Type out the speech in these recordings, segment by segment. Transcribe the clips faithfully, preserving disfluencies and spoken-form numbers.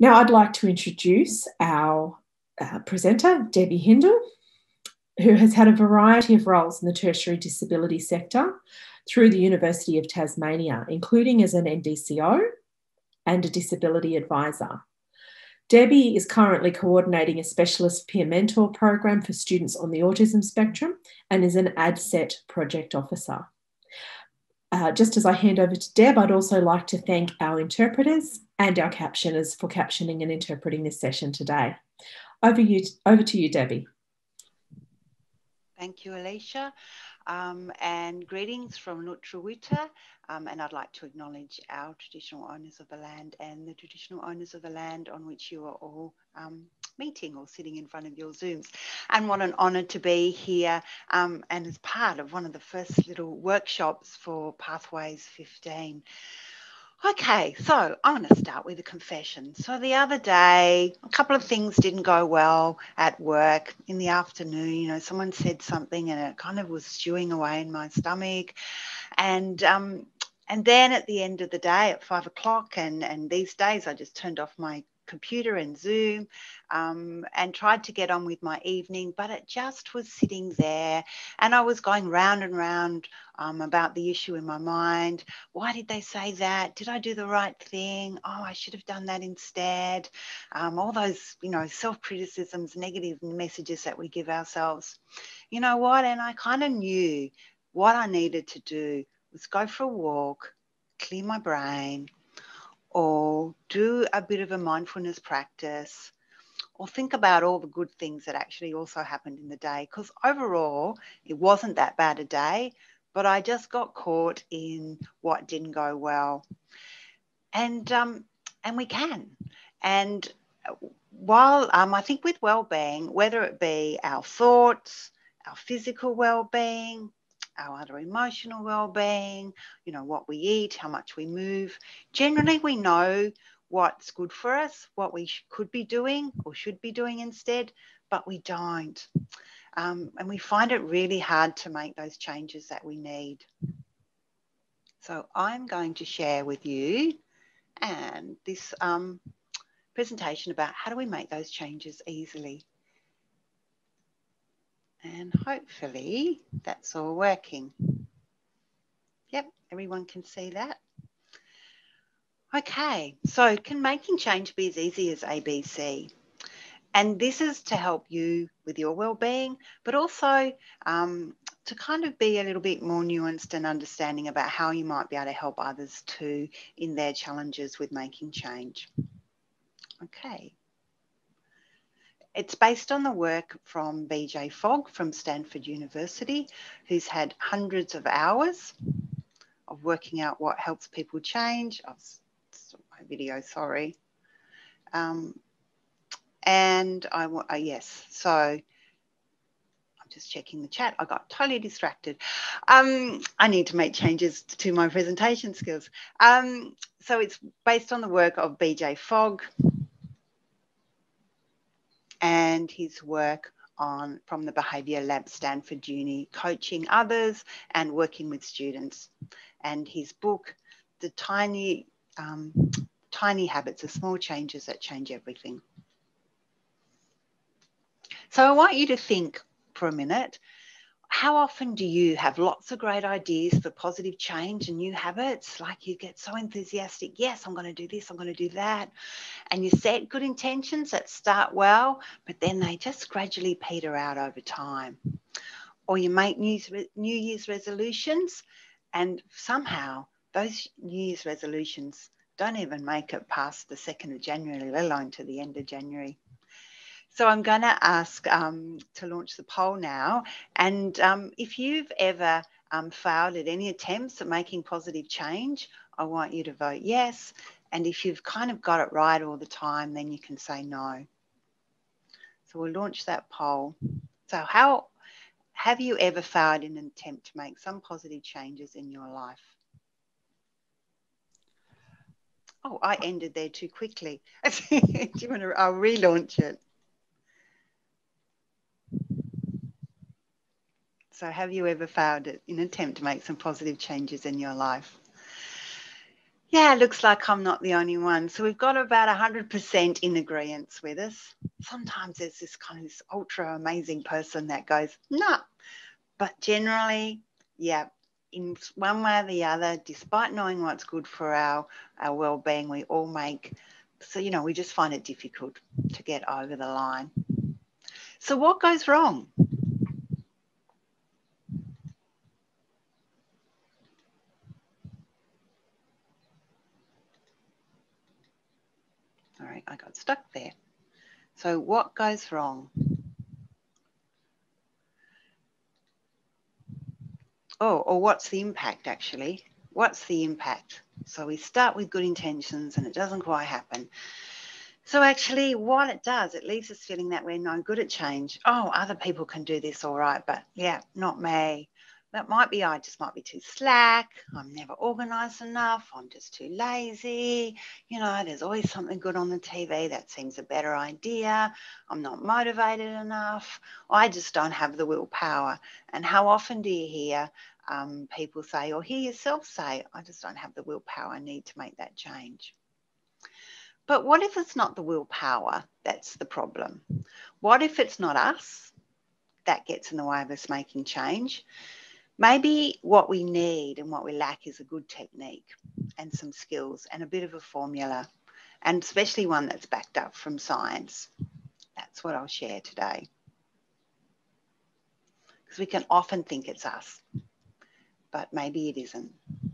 Now I'd like to introduce our uh, presenter, Debbie Hindle, who has had a variety of roles in the tertiary disability sector through the University of Tasmania, including as an N D C O and a disability advisor. Debbie is currently coordinating a specialist peer mentor program for students on the autism spectrum and is an ADSET project officer. Uh, just as I hand over to Deb, I'd also like to thank our interpreters and our captioners for captioning and interpreting this session today. Over, you, over to you, Debbie. Thank you, Alicia, um, and greetings from Nutrawita, um, and I'd like to acknowledge our traditional owners of the land and the traditional owners of the land on which you are all um, meeting or sitting in front of your Zooms. And what an honour to be here um, and as part of one of the first little workshops for Pathways fifteen. Okay, so I'm going to start with a confession. So the other day, a couple of things didn't go well at work. In the afternoon, you know, someone said something and it kind of was stewing away in my stomach. And um, and then at the end of the day at five o'clock, and, and these days I just turned off my computer and Zoom um, and tried to get on with my evening, but it just was sitting there and I was going round and round um, about the issue in my mind. Why did they say that? Did I do the right thing? Oh, I should have done that instead. Um, all those, you know, self-criticisms, negative messages that we give ourselves. You know what? And I kind of knew what I needed to do was go for a walk, clear my brain, or do a bit of a mindfulness practice, or think about all the good things that actually also happened in the day. Because overall, it wasn't that bad a day, but I just got caught in what didn't go well. And um, and we can. And while um, I think with wellbeing, whether it be our thoughts, our physical well-being, our other emotional well-being, you know, what we eat, how much we move. Generally, we know what's good for us, what we could be doing or should be doing instead, but we don't. Um, and we find it really hard to make those changes that we need. So I'm going to share with you and this um, presentation about how do we make those changes easily. And hopefully that's all working. Yep, everyone can see that. Okay, so can making change be as easy as A B C? And this is to help you with your well-being, but also um, to kind of be a little bit more nuanced and understanding about how you might be able to help others too in their challenges with making change. Okay. It's based on the work from B J Fogg from Stanford University, who's had hundreds of hours of working out what helps people change. Oh, stop my video, sorry. Um, and I want, oh, yes, so I'm just checking the chat. I got totally distracted. Um, I need to make changes to my presentation skills. Um, so it's based on the work of B J Fogg and his work on from the Behaviour Lab, Stanford Uni, coaching others and working with students. And his book, The Tiny, um, Tiny Habits, the Small Changes That Change Everything. So I want you to think for a minute, how often do you have lots of great ideas for positive change and new habits? Like you get so enthusiastic, yes, I'm going to do this, I'm going to do that. And you set good intentions that start well, but then they just gradually peter out over time. Or you make New Year's resolutions and somehow those New Year's resolutions don't even make it past the second of January, let alone to the end of January. So I'm going to ask um, to launch the poll now. And um, if you've ever um, failed at any attempts at making positive change, I want you to vote yes. And if you've kind of got it right all the time, then you can say no. So we'll launch that poll. So how have you ever failed in an attempt to make some positive changes in your life? Oh, I ended there too quickly. Do you want to, I'll relaunch it. So have you ever failed in an attempt to make some positive changes in your life? Yeah, it looks like I'm not the only one. So we've got about one hundred percent in agreement with us. Sometimes there's this kind of this ultra amazing person that goes, nah. But generally, yeah, in one way or the other, despite knowing what's good for our, our well-being, we all make, so, you know, we just find it difficult to get over the line. So what goes wrong? All right, I got stuck there. So what goes wrong? Oh, or what's the impact actually? What's the impact? So we start with good intentions and it doesn't quite happen. So actually what it does, it leaves us feeling that we're no good at change. Oh, other people can do this all right, but yeah, not me. That might be, I just might be too slack. I'm never organised enough. I'm just too lazy. You know, there's always something good on the T V that seems a better idea. I'm not motivated enough. I just don't have the willpower. And how often do you hear um, people say, or hear yourself say, I just don't have the willpower. I need to make that change. But what if it's not the willpower that's the problem? What if it's not us that gets in the way of us making change? Maybe what we need and what we lack is a good technique and some skills and a bit of a formula, and especially one that's backed up from science. That's what I'll share today. Because we can often think it's us, but maybe it isn't.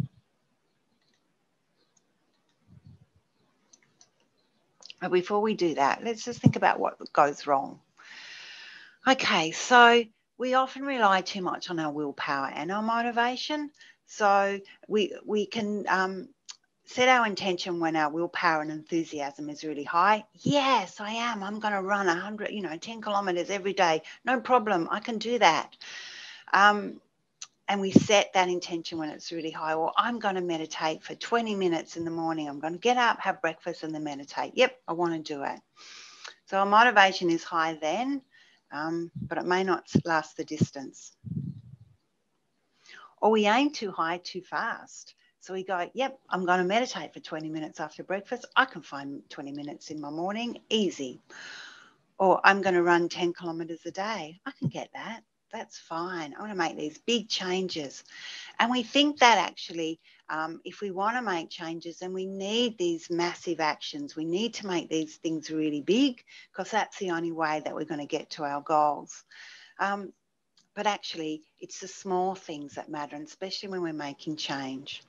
But before we do that, let's just think about what goes wrong. Okay, so we often rely too much on our willpower and our motivation. So we, we can um, set our intention when our willpower and enthusiasm is really high. Yes, I am. I'm going to run one hundred, you know, ten kilometres every day. No problem. I can do that. Um, and we set that intention when it's really high. Well, I'm going to meditate for twenty minutes in the morning. I'm going to get up, have breakfast and then meditate. Yep, I want to do it. So our motivation is high then, um, but it may not last the distance. Or we aim too high too fast. So we go, yep, I'm going to meditate for twenty minutes after breakfast. I can find twenty minutes in my morning, easy. Or I'm going to run ten kilometres a day. I can get that. That's fine. I want to make these big changes. And we think that actually, um, if we want to make changes, then we need these massive actions. We need to make these things really big because that's the only way that we're going to get to our goals. Um, but actually, it's the small things that matter, and especially when we're making change.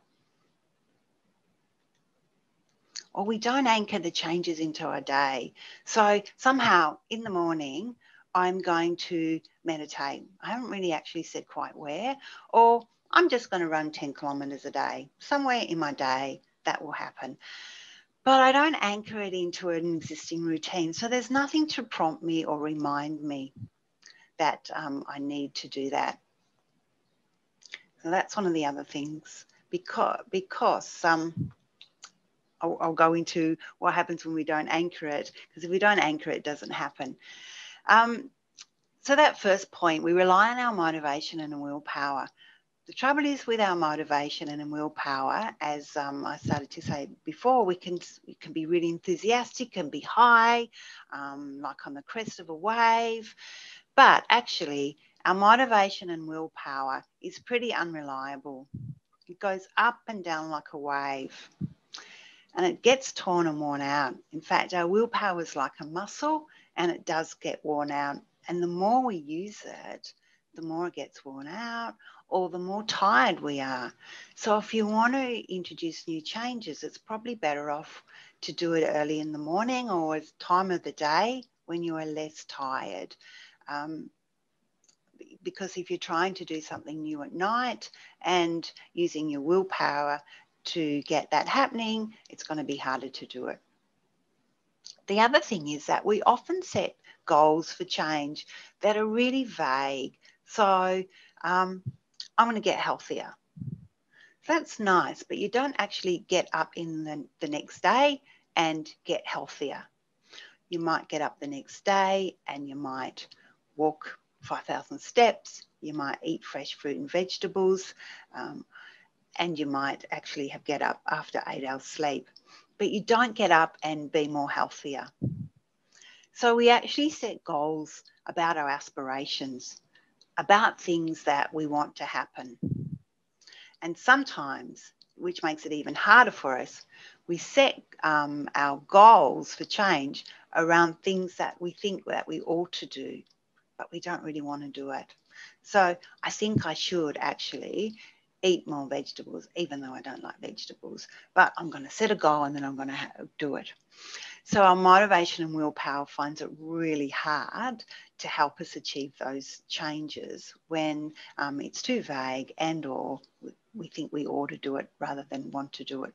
Or we don't anchor the changes into our day. So somehow in the morning, I'm going to meditate. I haven't really actually said quite where. Or I'm just going to run ten kilometres a day. Somewhere in my day, that will happen. But I don't anchor it into an existing routine. So there's nothing to prompt me or remind me that um, I need to do that. So that's one of the other things. Because, because um, I'll, I'll go into what happens when we don't anchor it, because if we don't anchor it, it doesn't happen. Um, so that first point, we rely on our motivation and willpower. The trouble is with our motivation and willpower, as um, I started to say before, we can, we can be really enthusiastic, can be high, um, like on the crest of a wave. But actually, our motivation and willpower is pretty unreliable. It goes up and down like a wave. And it gets torn and worn out. In fact, our willpower is like a muscle and it does get worn out. And the more we use it, the more it gets worn out or the more tired we are. So if you want to introduce new changes, it's probably better off to do it early in the morning or at time of the day when you are less tired. Um, because if you're trying to do something new at night and using your willpower to get that happening, it's going to be harder to do it. The other thing is that we often set goals for change that are really vague. So um, I'm going to get healthier. That's nice, but you don't actually get up in the, the next day and get healthier. You might get up the next day and you might walk five thousand steps. You might eat fresh fruit and vegetables. Um, and you might actually have get up after eight hours sleep, but you don't get up and be more healthier. So we actually set goals about our aspirations, about things that we want to happen. And sometimes, which makes it even harder for us, we set um, our goals for change around things that we think that we ought to do, but we don't really want to do it. So I think I should actually eat more vegetables, even though I don't like vegetables, but I'm going to set a goal and then I'm going to do it. So our motivation and willpower finds it really hard to help us achieve those changes when um, it's too vague and or we think we ought to do it rather than want to do it.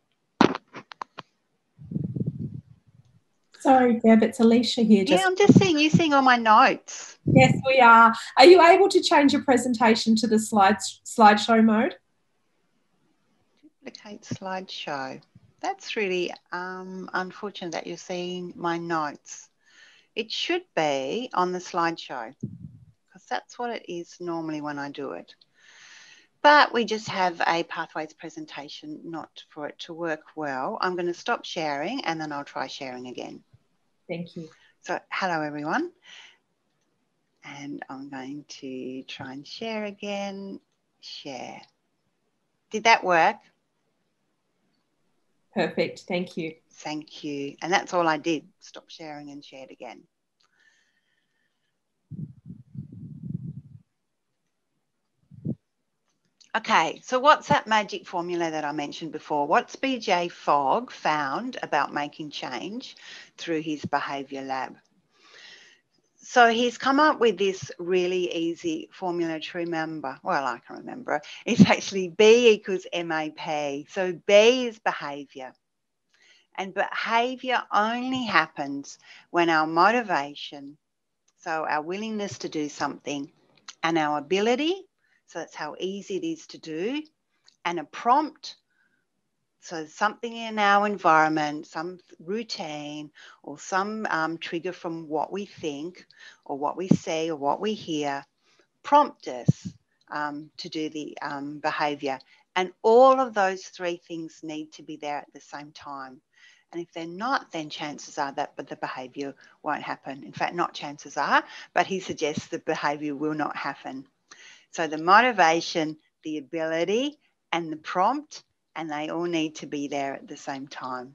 Sorry, Deb, it's Alicia here. Yeah, just I'm just seeing you seeing all my notes. Yes, we are. Are you able to change your presentation to the slides slideshow mode? Duplicate slideshow. That's really um, unfortunate that you're seeing my notes. It should be on the slideshow because that's what it is normally when I do it. But we just have a pathways presentation, not for it to work well. I'm going to stop sharing and then I'll try sharing again. Thank you. So hello everyone. And I'm going to try and share again. Share. Did that work? Perfect. Thank you. Thank you. And that's all I did. Stop sharing and shared again. Okay, so what's that magic formula that I mentioned before? What's B J Fogg found about making change through his behaviour lab? So he's come up with this really easy formula to remember. Well, I can remember. It's actually B equals M A P. So B is behaviour. And behaviour only happens when our motivation, so our willingness to do something, and our ability, so that's how easy it is to do, and a prompt, so something in our environment, some routine or some um, trigger from what we think or what we see or what we hear, prompt us um, to do the um, behaviour. And all of those three things need to be there at the same time. And if they're not, then chances are that but the behaviour won't happen. In fact, not chances are, but he suggests the behaviour will not happen. So the motivation, the ability, and the prompt, and they all need to be there at the same time.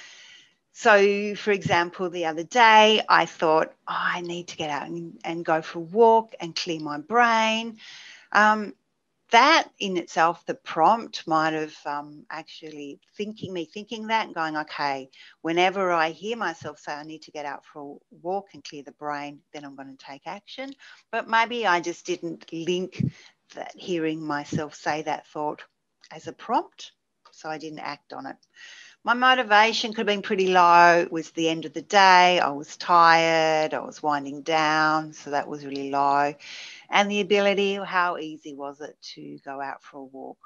So, for example, the other day, I thought, oh, I need to get out and, and go for a walk and clear my brain. Um, that in itself, the prompt might have um, actually thinking me thinking that and going, okay, whenever I hear myself say I need to get out for a walk and clear the brain, then I'm going to take action. But maybe I just didn't link that hearing myself say that thought as a prompt, so I didn't act on it. My motivation could have been pretty low. It was the end of the day. I was tired. I was winding down. So that was really low. And the ability, how easy was it to go out for a walk?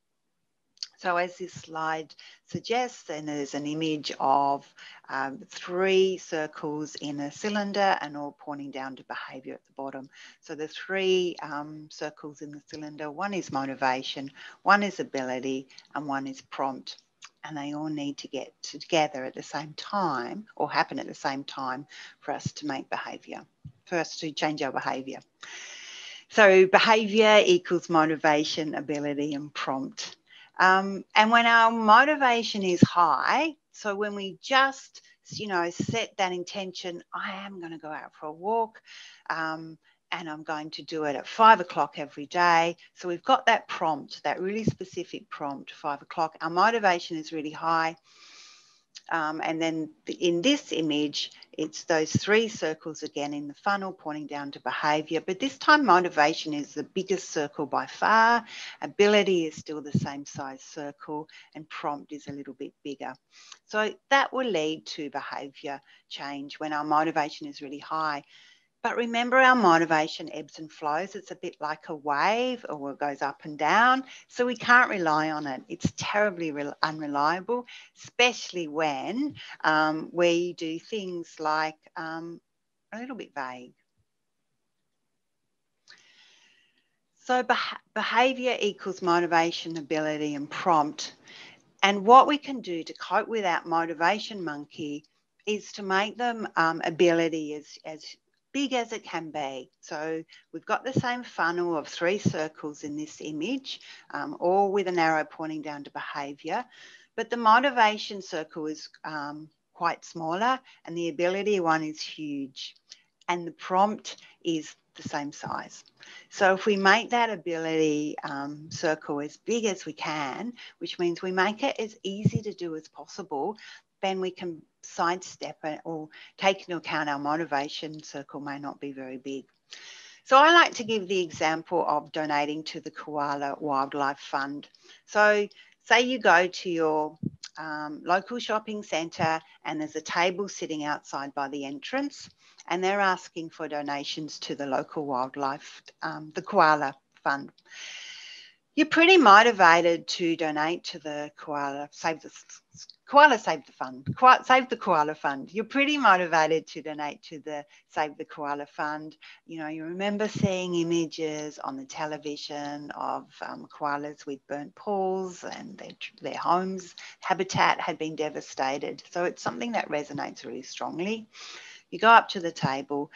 So as this slide suggests, then there's an image of um, three circles in a cylinder and all pointing down to behaviour at the bottom. So the three um, circles in the cylinder, one is motivation, one is ability, and one is prompt. And they all need to get together at the same time or happen at the same time for us to make behaviour, for us to change our behaviour. So behaviour equals motivation, ability, and prompt. Um, and when our motivation is high, so when we just, you know, set that intention, I am going to go out for a walk um, and I'm going to do it at five o'clock every day. So we've got that prompt, that really specific prompt, five o'clock. Our motivation is really high. Um, and then in this image, it's those three circles again in the funnel pointing down to behaviour. But this time motivation is the biggest circle by far. Ability is still the same size circle and prompt is a little bit bigger. So that will lead to behaviour change when our motivation is really high. But remember, our motivation ebbs and flows. It's a bit like a wave or it goes up and down. So we can't rely on it. It's terribly unreliable, especially when um, we do things like um, a little bit vague. So beh- behaviour equals motivation, ability and prompt. And what we can do to cope with that motivation monkey is to make them um, ability as, as big as it can be. So we've got the same funnel of three circles in this image, um, all with an arrow pointing down to behaviour. But the motivation circle is um, quite smaller and the ability one is huge. And the prompt is the same size. So if we make that ability um, circle as big as we can, which means we make it as easy to do as possible, then we can sidestep it or take into account our motivation circle may not be very big. So I like to give the example of donating to the Koala Wildlife Fund. So say you go to your um, local shopping centre and there's a table sitting outside by the entrance and they're asking for donations to the local wildlife, um, the Koala Fund. You're pretty motivated to donate to the Koala, save the Koala Save the Fund, Koala, Save the Koala Fund. You're pretty motivated to donate to the Save the Koala Fund. You know, you remember seeing images on the television of um, koalas with burnt pools and their, their homes, habitat had been devastated. So it's something that resonates really strongly. You go up to the table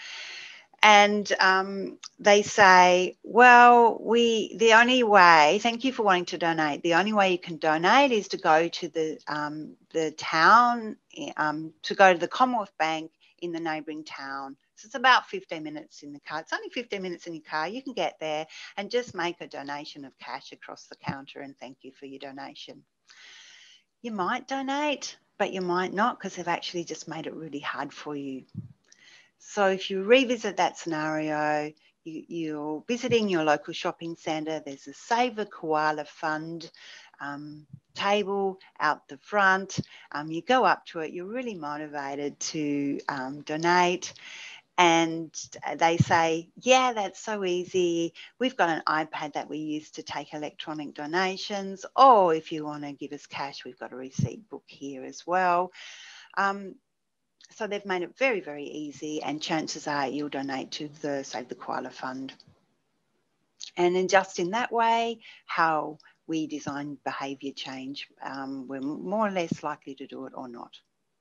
and um, they say, well, we the only way, thank you for wanting to donate, the only way you can donate is to go to the, um, the town, um, to go to the Commonwealth Bank in the neighbouring town. So it's about fifteen minutes in the car. It's only fifteen minutes in your car. You can get there and just make a donation of cash across the counter and thank you for your donation. You might donate, but you might not because they've actually just made it really hard for you. So if you revisit that scenario, you, you're visiting your local shopping centre, there's a Save the Koala Fund um, table out the front. Um, you go up to it, you're really motivated to um, donate. And they say, yeah, that's so easy. We've got an iPad that we use to take electronic donations. Or if you want to give us cash, we've got a receipt book here as well. Um, So they've made it very, very easy and chances are you'll donate to the Save the Koala Fund. And then just in that way, how we design behaviour change, um, we're more or less likely to do it or not.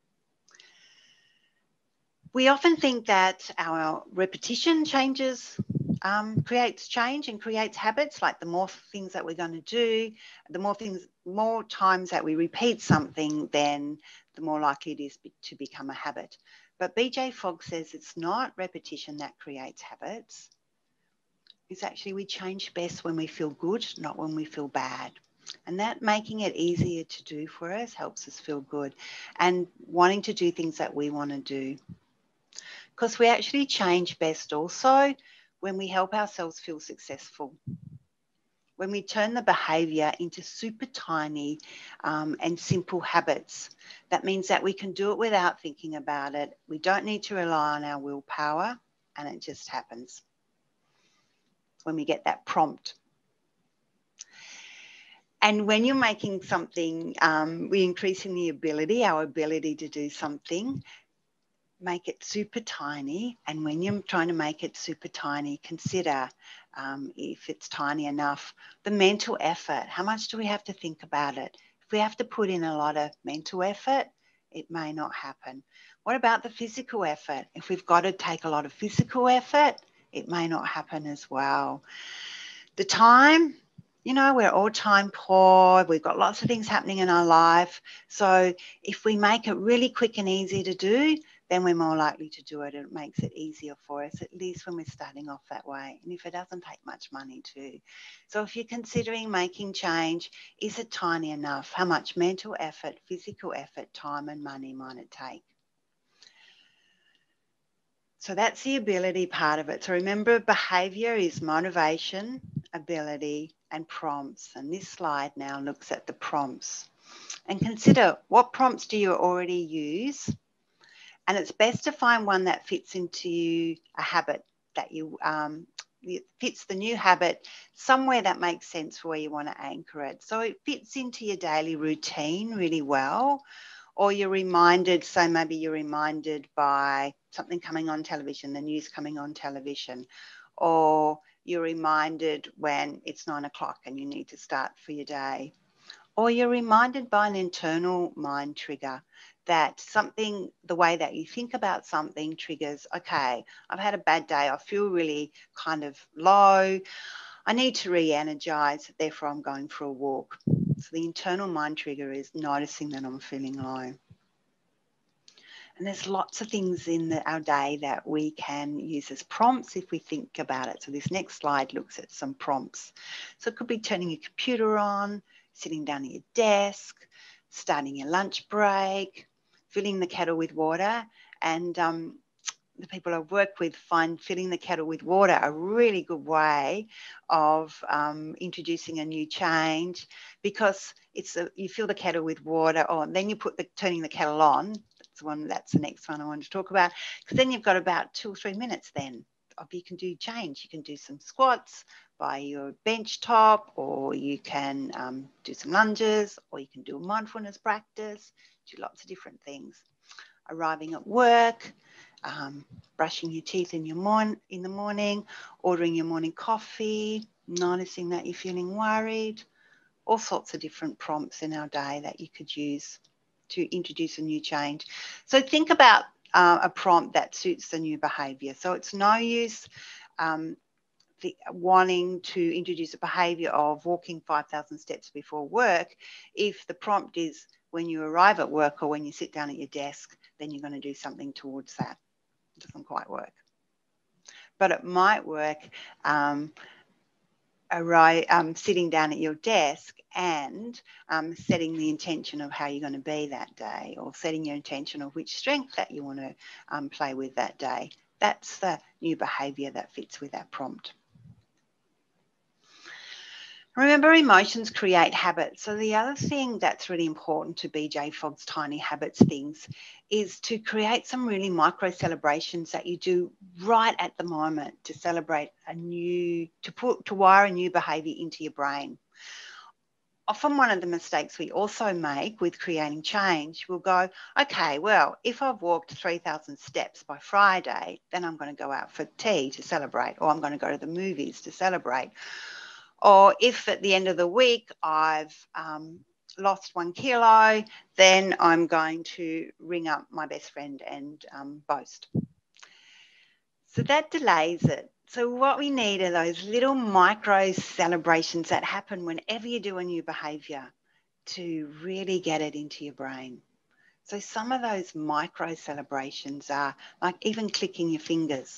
We often think that our repetition changes, um, creates change and creates habits, like the more things that we're going to do, the more things, more times that we repeat something, then the more likely it is to become a habit. But B J Fogg says it's not repetition that creates habits. It's actually we change best when we feel good, not when we feel bad. And that making it easier to do for us helps us feel good and wanting to do things that we want to do. Because we actually change best also when we help ourselves feel successful. When we turn the behaviour into super tiny um, and simple habits. That means that we can do it without thinking about it. We don't need to rely on our willpower and it just happens when we get that prompt. And when you're making something, um, we're increasing the ability, our ability to do something, make it super tiny. And when you're trying to make it super tiny, consider um, if it's tiny enough, the mental effort. How much do we have to think about it? If we have to put in a lot of mental effort, it may not happen. What about the physical effort? If we've got to take a lot of physical effort, it may not happen as well. The time, you know, we're all time poor. We've got lots of things happening in our life. So if we make it really quick and easy to do, then we're more likely to do it. It makes it easier for us, at least when we're starting off that way. And if it doesn't take much money too. So if you're considering making change, is it tiny enough? How much mental effort, physical effort, time and money might it take? So that's the ability part of it. So remember, behaviour is motivation, ability and prompts. And this slide now looks at the prompts. And consider, what prompts do you already use? And it's best to find one that fits into a habit that you, um, it fits the new habit somewhere that makes sense for where you want to anchor it. So it fits into your daily routine really well, or you're reminded, so maybe you're reminded by something coming on television, the news coming on television, or you're reminded when it's nine o'clock and you need to start for your day. Or you're reminded by an internal mind trigger that something, the way that you think about something triggers, okay, I've had a bad day. I feel really kind of low. I need to re-energize, therefore I'm going for a walk. So the internal mind trigger is noticing that I'm feeling low. And there's lots of things in the, our day that we can use as prompts if we think about it. So this next slide looks at some prompts. So it could be turning your computer on, sitting down at your desk, starting your lunch break, filling the kettle with water. And um, the people I work with find filling the kettle with water a really good way of um, introducing a new change, because it's a, you fill the kettle with water, or then you put the turning the kettle on. That's one. That's the next one I want to talk about, because then you've got about two or three minutes then of you can do change. You can do some squats by your bench top, or you can um, do some lunges, or you can do a mindfulness practice. Do lots of different things. Arriving at work. Um, brushing your teeth in your morn in the morning, ordering your morning coffee, noticing that you're feeling worried, all sorts of different prompts in our day that you could use to introduce a new change. So think about uh, a prompt that suits the new behaviour. So it's no use um, the, wanting to introduce a behaviour of walking five thousand steps before work if the prompt is when you arrive at work or when you sit down at your desk, then you're going to do something towards that. It doesn't quite work, but it might work um, right, um, sitting down at your desk and um, setting the intention of how you're going to be that day, or setting your intention of which strength that you want to um, play with that day. That's the new behaviour that fits with that prompt. Remember, emotions create habits. So the other thing that's really important to B J Fogg's Tiny Habits things is to create some really micro celebrations that you do right at the moment to celebrate a new, to put, to wire a new behaviour into your brain. Often one of the mistakes we also make with creating change, we'll go, okay, well, if I've walked three thousand steps by Friday, then I'm going to go out for tea to celebrate, or I'm going to go to the movies to celebrate. Or if at the end of the week I've um, lost one kilo, then I'm going to ring up my best friend and um, boast. So that delays it. So what we need are those little micro celebrations that happen whenever you do a new behaviour to really get it into your brain. So some of those micro celebrations are like even clicking your fingers,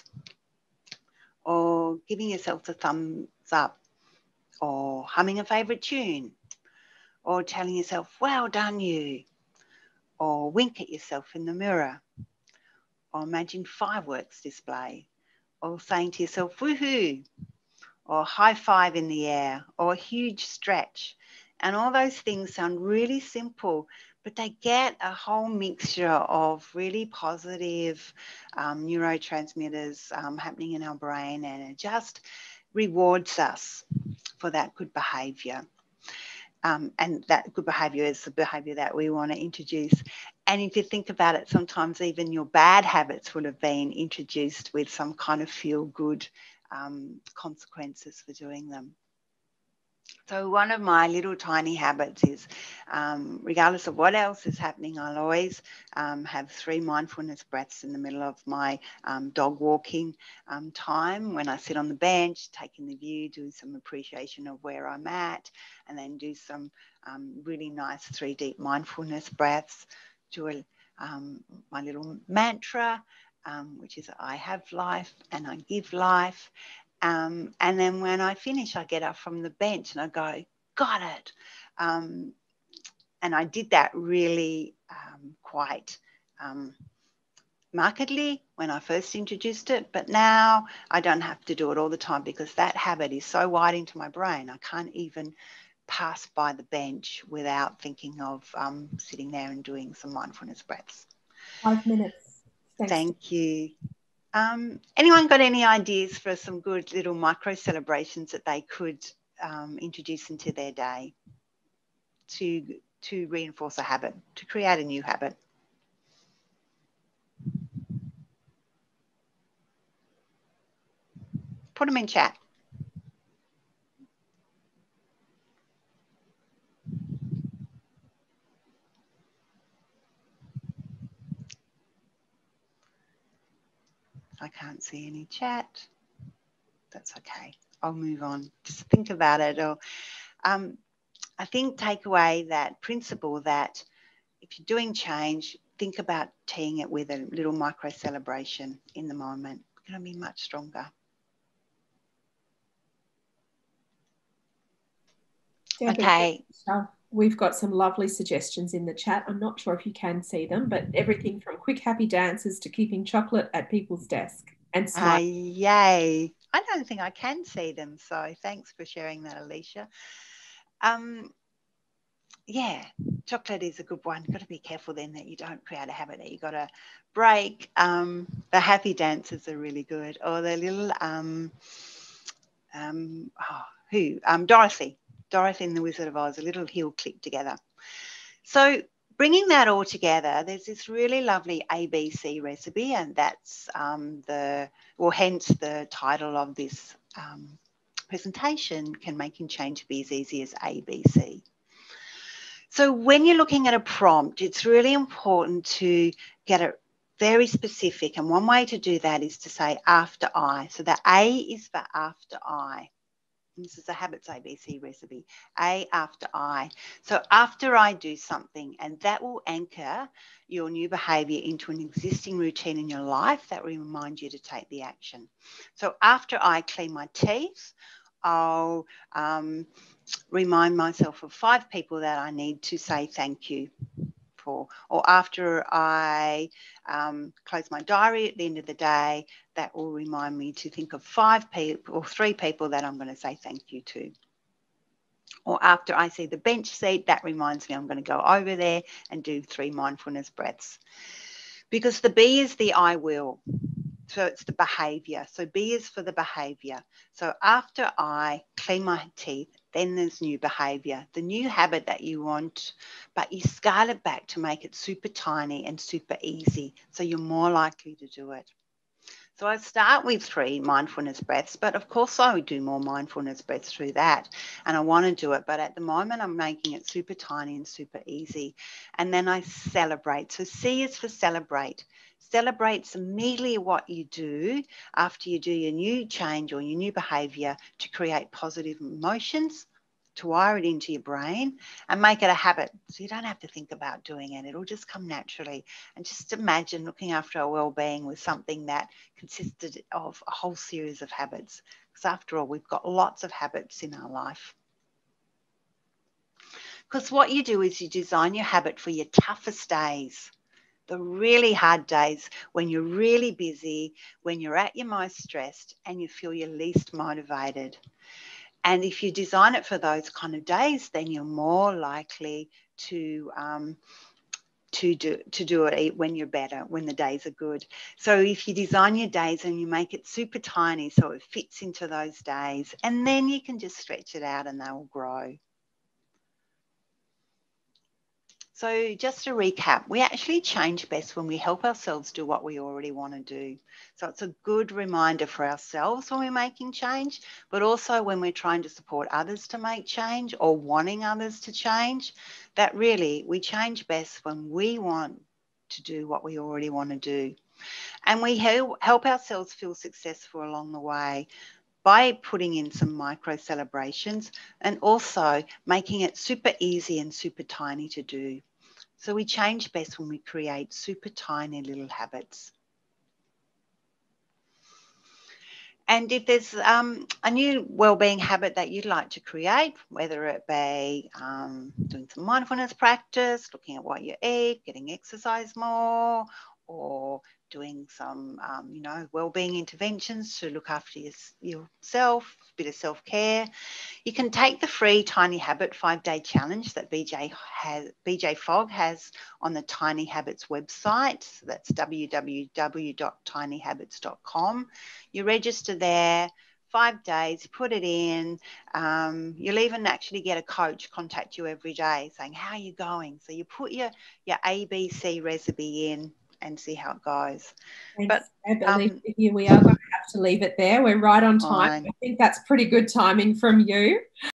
or giving yourself a thumbs up, or humming a favourite tune, or telling yourself, well done you, or wink at yourself in the mirror, or imagine fireworks display, or saying to yourself, woohoo, or high five in the air, or a huge stretch. And all those things sound really simple, but they get a whole mixture of really positive um, neurotransmitters um, happening in our brain, and it just rewards us for that good behaviour. Um, and that good behaviour is the behaviour that we want to introduce. And if you think about it, sometimes even your bad habits would have been introduced with some kind of feel-good um, consequences for doing them. So one of my little tiny habits is, um, regardless of what else is happening, I'll always um, have three mindfulness breaths in the middle of my um, dog walking um, time, when I sit on the bench, taking the view, doing some appreciation of where I'm at, and then do some um, really nice three deep mindfulness breaths, do a, um, my little mantra, um, which is I have life and I give life. Um, and then when I finish, I get up from the bench and I go, got it. Um, and I did that really um, quite um, markedly when I first introduced it. But now I don't have to do it all the time, because that habit is so wired into my brain. I can't even pass by the bench without thinking of um, sitting there and doing some mindfulness breaths. Five minutes. Thanks. Thank you. Um, anyone got any ideas for some good little micro celebrations that they could um, introduce into their day to, to reinforce a habit, to create a new habit? Put them in chat. I can't see any chat. That's okay. I'll move on. Just think about it. Or um, I think take away that principle that if you're doing change, think about teeing it with a little micro celebration in the moment. It's going to be much stronger. Debbie, Okay. We've got some lovely suggestions in the chat. I'm not sure if you can see them, but everything from quick happy dances to keeping chocolate at people's desk and smile. Uh, yay. I don't think I can see them, so thanks for sharing that, Alicia. Um, yeah, chocolate is a good one. You've got to be careful then that you don't create a habit that you've got to break. Um, the happy dances are really good. Or the little, um, um, oh, who? Um, Dorothy. Dorothy and the Wizard of Oz, a little heel click together. So bringing that all together, there's this really lovely A B C recipe, and that's um, the, well, hence the title of this um, presentation, Can Making Change Be as Easy as A B C? So when you're looking at a prompt, it's really important to get it very specific. And one way to do that is to say after I. So the A is for after I. This is a habits A B C recipe. A after I. So after I do something, and that will anchor your new behaviour into an existing routine in your life that will remind you to take the action. So after I clean my teeth, I'll um, remind myself of five people that I need to say thank you for. Or after I um, close my diary at the end of the day, that will remind me to think of five people or three people that I'm going to say thank you to. Or after I see the bench seat, that reminds me I'm going to go over there and do three mindfulness breaths. Because the B is the I will. So it's the behaviour. So B is for the behaviour. So after I clean my teeth, then there's new behaviour, the new habit that you want, but you scale it back to make it super tiny and super easy. So you're more likely to do it. So I start with three mindfulness breaths, but of course I would do more mindfulness breaths through that. And I want to do it, but at the moment I'm making it super tiny and super easy. And then I celebrate. So C is for celebrate. Celebrates immediately what you do after you do your new change or your new behaviour to create positive emotions, to wire it into your brain and make it a habit. So you don't have to think about doing it. It'll just come naturally. And just imagine looking after our well-being with something that consisted of a whole series of habits. Because after all, we've got lots of habits in our life. Because what you do is you design your habit for your toughest days, the really hard days when you're really busy, when you're at your most stressed and you feel your least motivated. And if you design it for those kind of days, then you're more likely to um, to do to do it when you're better, when the days are good. So if you design your days and you make it super tiny so it fits into those days, and then you can just stretch it out and they will grow. So just to recap, we actually change best when we help ourselves do what we already want to do. So it's a good reminder for ourselves when we're making change, but also when we're trying to support others to make change or wanting others to change, that really we change best when we want to do what we already want to do. And we help, help ourselves feel successful along the way by putting in some micro celebrations and also making it super easy and super tiny to do. So we change best when we create super tiny little habits. And if there's um, a new wellbeing habit that you'd like to create, whether it be um, doing some mindfulness practice, looking at what you eat, getting exercise more, or doing some, um, you know, wellbeing interventions to look after your, yourself, a bit of self-care, you can take the free Tiny Habit five-day challenge that B J has, B J Fogg has on the Tiny Habits website. So that's w w w dot tiny habits dot com. You register there, five days, you put it in. Um, you'll even actually get a coach contact you every day saying, how are you going? So you put your, your A B C recipe in and see how it goes. Thanks, but um, um, we are going to have to leave it there. We're right on time. fine. I think that's pretty good timing from you.